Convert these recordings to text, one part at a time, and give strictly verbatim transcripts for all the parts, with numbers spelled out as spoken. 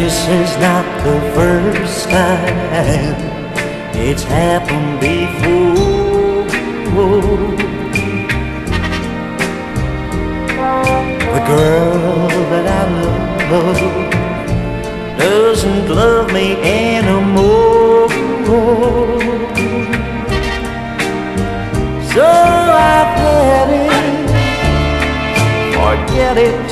This is not the first time it's happened before. The girl that I love doesn't love me anymore. So I've had it, forget it,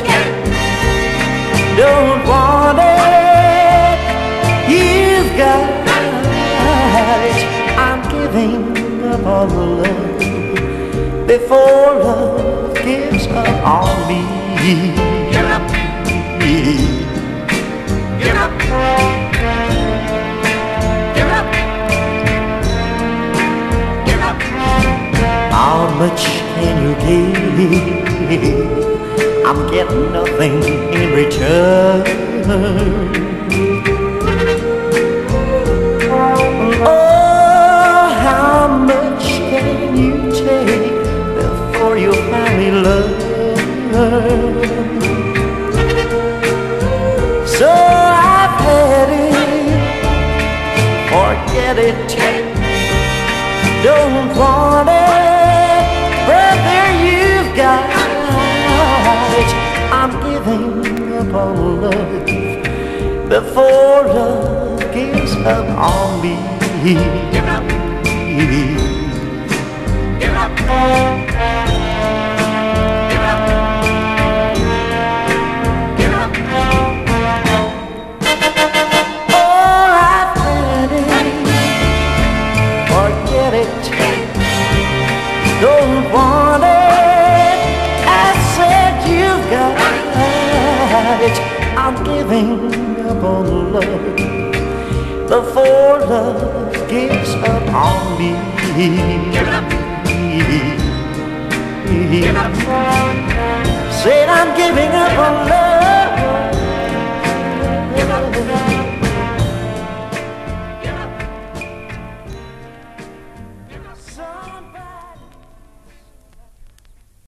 don't want it, you've got it. I'm giving up on the love before love gives up on me. Give up. Give up. Give up. Give up. How much can you give? I'm getting nothing in return. Oh, how much can you take before you finally learn? So I've had it, forget it, don't want it, brother, you've got it. I'm giving up on love before love gives up on me. Give up. Give up. Give up. Give up. Oh, I've had it, forget it, don't want it, I said you've got it. I'm giving up on love before love gives up on me. Give up. Give up. Said I'm giving up on love